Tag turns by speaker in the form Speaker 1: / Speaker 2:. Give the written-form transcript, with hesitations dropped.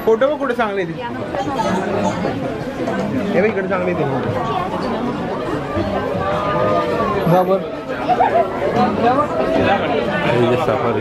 Speaker 1: photo बघ कुठे चांगले ते हे बघ इकडे चांगले ते बरोबर सफारी